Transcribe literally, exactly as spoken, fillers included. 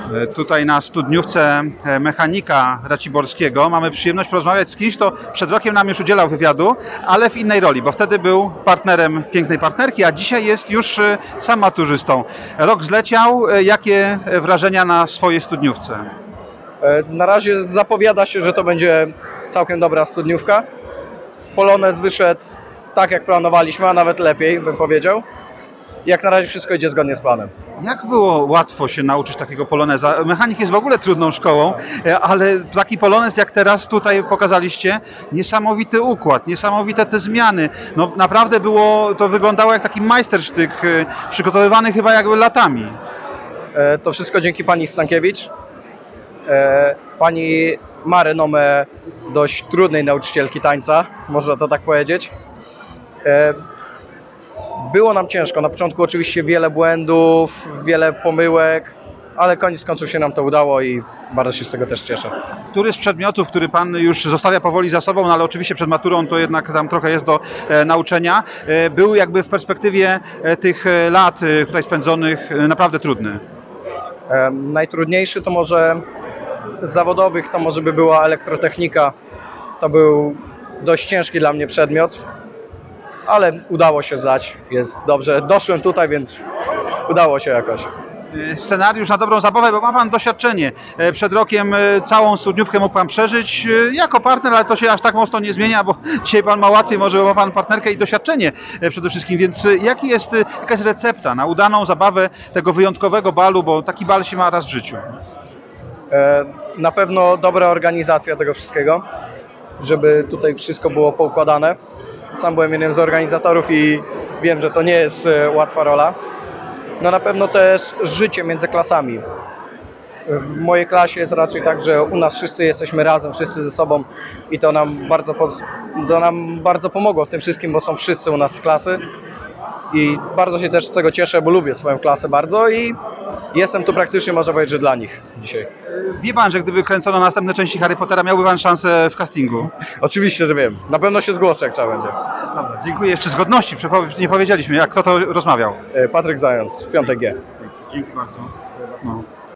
Tutaj na studniówce mechanika raciborskiego mamy przyjemność porozmawiać z kimś, kto przed rokiem nam już udzielał wywiadu, ale w innej roli, bo wtedy był partnerem pięknej partnerki, a dzisiaj jest już sam maturzystą. Rok zleciał. Jakie wrażenia na swojej studniówce? Na razie zapowiada się, że to będzie całkiem dobra studniówka. Polonez wyszedł tak, jak planowaliśmy, a nawet lepiej, bym powiedział. Jak na razie wszystko idzie zgodnie z planem. Jak było łatwo się nauczyć takiego poloneza? Mechanik jest w ogóle trudną szkołą, ale taki polonez jak teraz tutaj pokazaliście, niesamowity układ, niesamowite te zmiany. No naprawdę było, to wyglądało jak taki majstersztyk, przygotowywany chyba jakby latami. E, to wszystko dzięki pani Stankiewicz. E, pani ma renomę dość trudnej nauczycielki tańca, można to tak powiedzieć. E, Było nam ciężko, na początku oczywiście wiele błędów, wiele pomyłek, ale koniec końców się nam to udało i bardzo się z tego też cieszę. Który z przedmiotów, który Pan już zostawia powoli za sobą, no ale oczywiście przed maturą to jednak tam trochę jest do e, nauczenia, e, był jakby w perspektywie e, tych lat e, tutaj spędzonych e, naprawdę trudny? E, najtrudniejszy to może z zawodowych to może by była elektrotechnika. To był dość ciężki dla mnie przedmiot, ale udało się zdać, jest dobrze. Doszłem tutaj, więc udało się jakoś. Scenariusz na dobrą zabawę, bo ma Pan doświadczenie. Przed rokiem całą studniówkę mógł Pan przeżyć jako partner, ale to się aż tak mocno nie zmienia, bo dzisiaj Pan ma łatwiej, może ma Pan partnerkę i doświadczenie przede wszystkim. Więc jaki jest, jaka jest recepta na udaną zabawę tego wyjątkowego balu, bo taki bal się ma raz w życiu? Na pewno dobra organizacja tego wszystkiego, żeby tutaj wszystko było poukładane. Sam byłem jednym z organizatorów i wiem, że to nie jest łatwa rola. No na pewno też życie między klasami. W mojej klasie jest raczej tak, że u nas wszyscy jesteśmy razem, wszyscy ze sobą i to nam bardzo, to nam bardzo pomogło w tym wszystkim, bo są wszyscy u nas z klasy. I bardzo się też z tego cieszę, bo lubię swoją klasę bardzo i jestem tu praktycznie, można powiedzieć, że dla nich dzisiaj. Wie Pan, że gdyby kręcono następne części Harry Pottera, miałby Pan szansę w castingu? Oczywiście, że wiem. Na pewno się zgłoszę, jak trzeba będzie. Dobra, dziękuję. Jeszcze z godności nie powiedzieliśmy, jak kto to rozmawiał. Patryk Zając, piątek G. Dzięki bardzo.